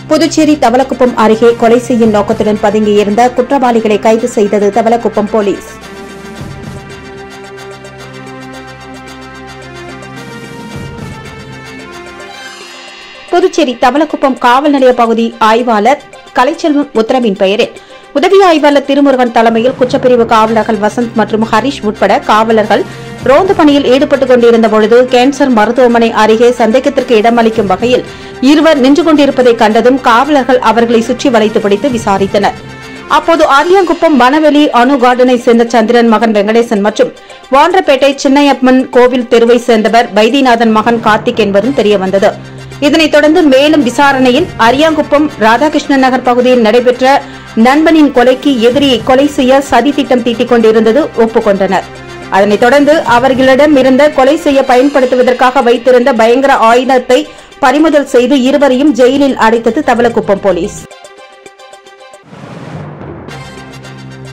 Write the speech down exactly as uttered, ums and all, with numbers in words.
புதுச்சேரி தவளக்குப்பம் அருகே கொலை செய்யும் நோக்கத்துடன் பதுங்கியிருந்த குற்றவாளிகளை கைது செய்தது தவளக்குப்பம் போலீஸ். புதுச்சேரி தவளக்குப்பம் காவல் நிலைய பகுதி ஆய்வாளர் கலைச்செல்வம் உத்தரவின் பெயரில் உதவி ஆய்வாளர் திருமுருகன் தலைமையில் குற்றப்பிரிவு காவலர்கள் வசந்த் மற்றும் ஹரிஷ் உட்பட காவலர்கள் ரோந்து பணியில் ஈடுபட்டுக் கொண்டிருந்த பொழுது கேன்சர் மருத்துவமனை அருகே சந்தேகத்திற்கு இடமளிக்கும் வகையில் இருவர் நின்று கொண்டிருப்பதை கண்டதும் காவலர்கள் அவர்களை சுற்றி வளைத்து பிடித்து விசாரித்தனர். அப்போது அரியாங்குப்பம் வனவெளி அணு கார்டனை சேர்ந்த சந்திரன் மகன் வெங்கடேசன் மற்றும் வாண்டப்பேட்டை சின்னையப்பன் கோவில் தெருவை சேர்ந்தவர் வைத்தியநாதன் மகன் கார்த்திக் என்பதும் தெரியவந்தது. இதனைத் தொடர்ந்து மேலும் விசாரணையில் அரியாங்குப்பம் ராதாகிருஷ்ணன் நகர் பகுதியில் நடைபெற்ற நண்பனின் கொலைக்கு எதிரியை கொலை செய்ய சதி திட்டம் தீட்டிக் கொண்டிருந்தது ஒப்புக்கொண்டனர். அதனைத் தொடர்ந்து அவர்களிடம் இருந்த கொலை செய்ய பயன்படுத்துவதற்காக வைத்திருந்த பயங்கர ஆயுதத்தை பறிமுதல் செய்து இருவரையும் ஜெயிலில் அடைத்தது தவளக்குப்பம் போலீஸ்.